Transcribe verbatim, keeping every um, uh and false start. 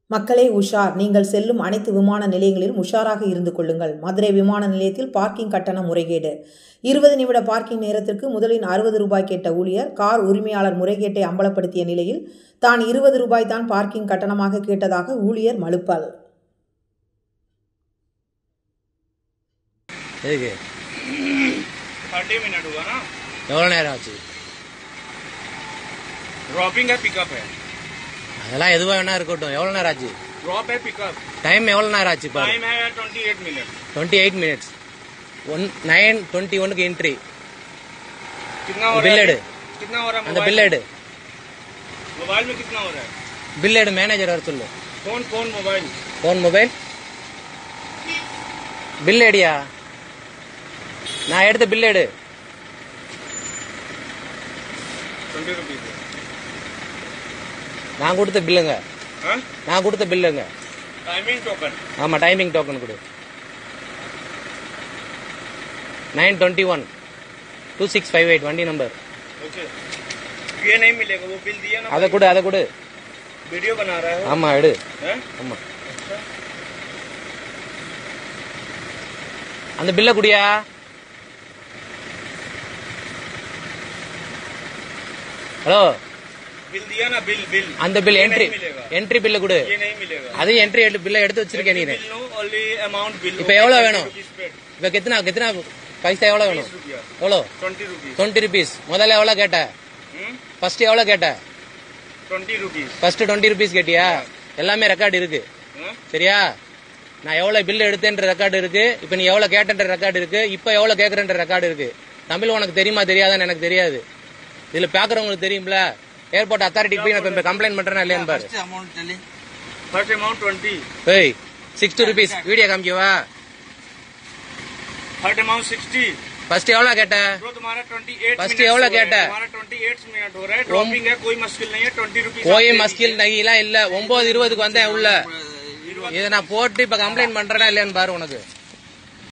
மக்களே உஷார்! நீங்கள் செல்லும் அனைத்து விமான நிலையங்களிலும் உஷாராக இருந்து கொள்ளுங்கள். மதுரை விமான நிலையத்தில் பார்க்கிங் கட்டண முறைகேடு. இருபது நிமிட பார்க்கிங் நேரத்திற்கு முதலில் அறுபது ரூபாய் கேட்ட ஊழியர் கார் உரிமையாளர் முறைகேட்டை அம்பலப்படுத்திய நிலையில் தான் இருபது ரூபாய் தான் பார்க்கிங் கட்டணமாக கேட்டதாக ஊழியர் மழுப்பல். எவ்வளோ நேரம் ஆச்சு? ड्रॉपिंग है पिकअप है அதெல்லாம் எதுவா வேணா இருக்கட்டும். எவ்வளவு நேரம் ஆச்சு? ड्रॉप है पिकअप டைம் எவ்வளவு நேரம் ஆச்சு? टाइम है अट्ठाईस मिनट अट्ठाईस मिनट्स ஒன் நைன் டுவெண்ட்டி ஒன்னுக்கு என்ட்ரி. कितना हो रहा बिल है एड कितना हो रहा है அந்த பில் எடு. मोबाइल में कितना हो रहा है? பில் எடு. மேனேஜர் வர சொல்லு. कौन कौन मोबाइल कौन मोबाइल பில் எடியா? நான் எடுத்த பில் எடு. ट्वेंटी रुपीज நான் கொடுத்த பில்லுங்க. நான் கொடுத்த பில்லுங்க. Timing token. ஆமா, டைமிங் டோக்கன் கொடு. Nine twenty one two six five eight வண்டி நம்பர். ओके ये नहीं मिलेगा वो बिल दिया ना. அதை கொடு அதை கொடு. वीडियो बना रहा है. ஆமா எடு. ஆமா அந்த பில்ல குடியா? ஹலோ बिल दिया ना बिल बिल அந்த பில் என்ட்ரி என்ட்ரி பில்ல கொடு. ये नहीं मिलेगा. அது என்ட்ரி பில்ல எடுத்து வச்சிருக்கேன் நீ. Bill no only amount bill. இப்போ எவ்வளவு வேணும்? இப்போ கிतना कितना பைசா எவ்வளவு வேணும்? எவ்வளவு? Twenty rupees. Twenty rupees. முதல்ல எவ்வளவு கேட்ட? ஃபர்ஸ்ட் எவ்வளவு கேட்ட? Twenty rupees. First twenty rupees கேட்டியா? எல்லாமே ரெக்கார்டு இருக்கு. சரியா? நான் எவ்வளவு பில் எடுத்தேன்ற ரெக்கார்டு இருக்கு. இப்போ நீ எவ்வளவு கேட்டன்ற ரெக்கார்டு இருக்கு. இப்போ எவ்வளவு கேக்குறன்ற ரெக்கார்டு இருக்கு. தமிழ் உனக்கு தெரியுமா தெரியாதான்னு எனக்கு தெரியாது. இதுல பாக்குறவங்களுக்கு தெரியும்ல. ஏர்போர்ட் அத்தாரிட்டி போய் நான் கம்ப்ளைண்ட் பண்றேனா இல்லையான்னு பாரு. First amount twenty. ஏய் சிக்ஸ்டி ருபீஸ். வீடியோ காமிக்கவா? First amount sixty. ஃபர்ஸ்ட் எவ்வளவு கேட்ட? ब्रो तुम्हारा अट्ठाईस फर्स्ट எவ்வளவு கேட்ட? तुम्हारा अट्ठाईस मिनट हो रहा है. ड्रॉपिंग है कोई मुश्किल नहीं है. Twenty rupees. कोई मुश्किल नहीं இல்ல. ஒன்பது இருபதுக்கு வந்தேன் உள்ள. இத நான் போட்டு இப்ப கம்ப்ளைண்ட் பண்றேனா இல்லையான்னு பாரு உனக்கு.